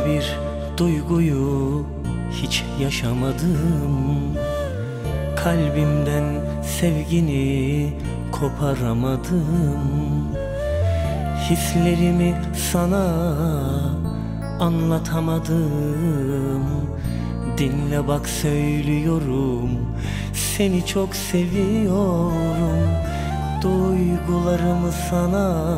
bir duyguyu hiç yaşamadım. Kalbimden sevgini koparamadım. Hislerimi sana anlatamadım. Dinle bak söylüyorum, seni çok seviyorum. Duygularımı sana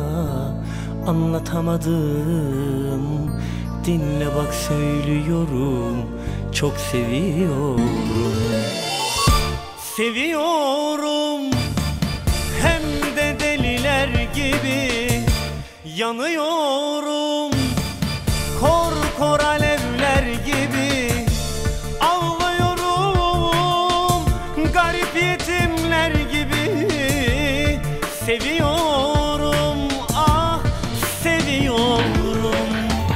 anlatamadım. Dinle bak söylüyorum, çok seviyorum. Seviyorum, hem de deliler gibi yanıyorum. Kor kor alevler gibi ağlıyorum. Garip yetimler gibi seviyorum, ah seviyorum.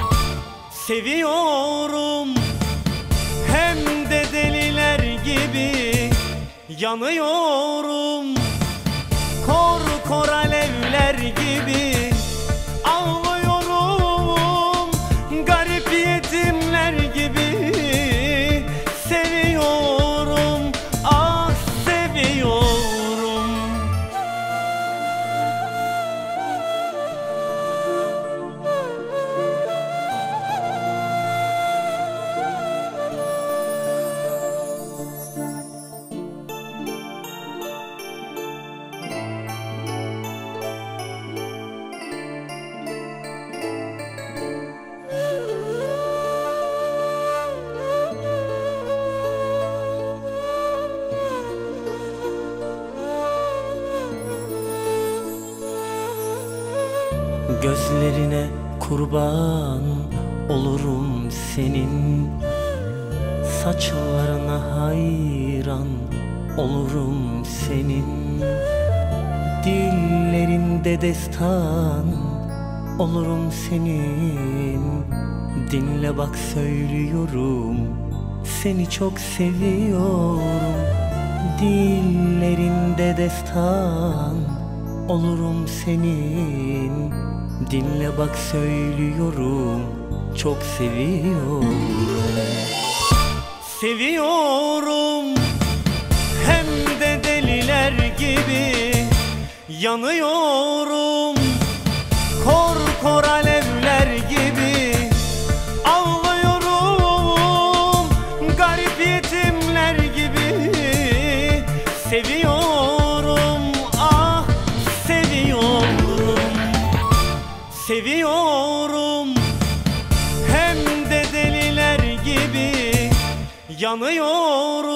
Seviyorum, hem de deliler gibi yanıyorum. Kor kor alevler gibi ağlıyorum. Garip yetimler gibi seviyorum, ah seviyorum. Gözlerine kurban olurum senin. Saçlarına hayran olurum senin. Dillerinde destan olurum senin. Dinle bak söylüyorum, seni çok seviyorum. Dillerinde destan olurum senin. Dinle bak söylüyorum, çok seviyorum. Seviyorum, hem de deliler gibi yanıyorum. Kor kor alevler gibi ağlıyorum. Garip yetimler gibi seviyorum, ah seviyorum. Seviyorum, hem de deliler gibi yanıyorum.